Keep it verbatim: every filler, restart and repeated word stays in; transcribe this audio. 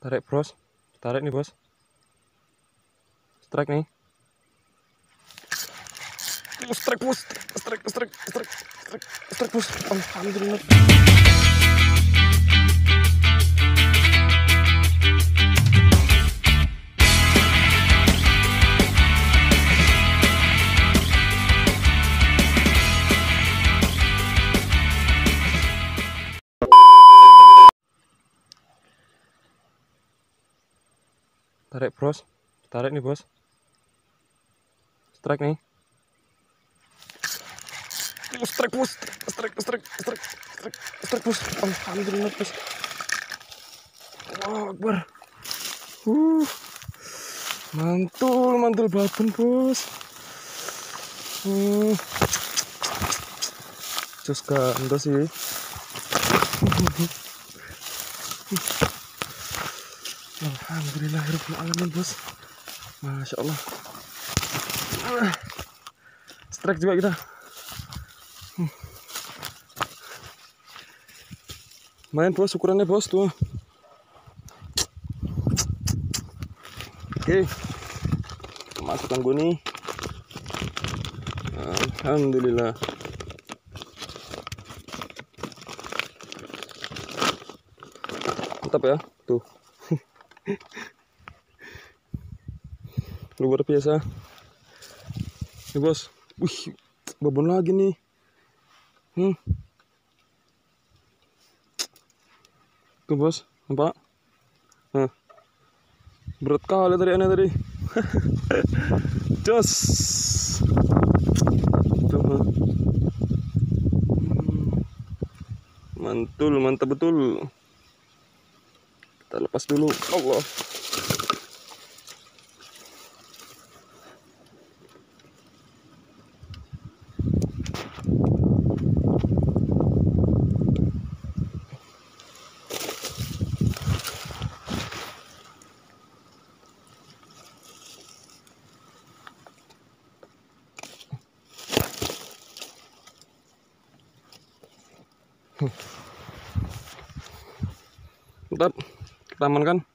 Tarik bros, tarik nih bos. Strike nih. Oh, strike bos, strike, strike, strike, strike, strike bos. Alhamdulillah. Tarik bros, tarik nih bos. Strike nih. Oh, strike bos, strike, strike, strike, strike, strike bos. Alhamdulillah bos. Allahu Akbar. Uh, mantul, mantul babon bos. Hmm. Cus ganda sih. Alhamdulillahirabbil alamin bos. Masya Allah. Strike juga kita. Main bos, ukurannya bos tuh. Oke, masukkan gue nih. Alhamdulillah. Mantap ya, tuh. Luar biasa. Nih bos, wih, babon lagi nih. Hmm. Tuh bos, nampak? Nah, berat kali tadi aneh tadi. Jos. Tuh. Hmm. Mantul, mantap betul. Kita lepas dulu. Allah. Mantap, kita amankan.